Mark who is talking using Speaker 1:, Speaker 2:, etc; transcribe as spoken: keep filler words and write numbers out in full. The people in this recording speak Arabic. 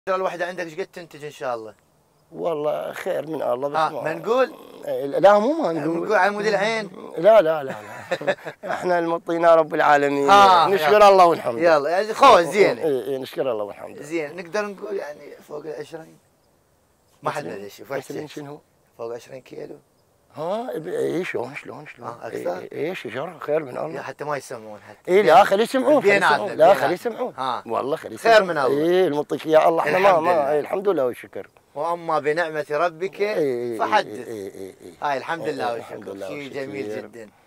Speaker 1: الوحده عندك ايش قد تنتج ان شاء الله؟
Speaker 2: والله خير من الله بس
Speaker 1: ها
Speaker 2: ما,
Speaker 1: ما نقول؟
Speaker 2: لا مو ما نقول
Speaker 1: نقول عمود العين.
Speaker 2: لا لا لا لا احنا المطينا رب العالمين. نشكر
Speaker 1: يلا.
Speaker 2: الله والحمد لله.
Speaker 1: يلا يعني خوش زين.
Speaker 2: اي نشكر الله والحمد لله.
Speaker 1: زين نقدر نقول يعني فوق ال عشرين. ما حد ندري شوف
Speaker 2: عشرين شنو؟
Speaker 1: فوق عشرين كيلو.
Speaker 2: ها اي شلون شلون شلون؟
Speaker 1: اه اكثر؟
Speaker 2: اي شجره خير من الله.
Speaker 1: حتى ما يسمعون حتى.
Speaker 2: اي لا خلي يسمعون. لا خلي يسمعون.
Speaker 1: ها
Speaker 2: والله خلي يسمعون.
Speaker 1: خير من الله.
Speaker 2: اي المطيك يا الله احنا ما ما الحمد لله والشكر.
Speaker 1: واما بنعمه ربك فحدث.
Speaker 2: اي اي اي
Speaker 1: هاي الحمد لله والشكر. شيء جميل جدا.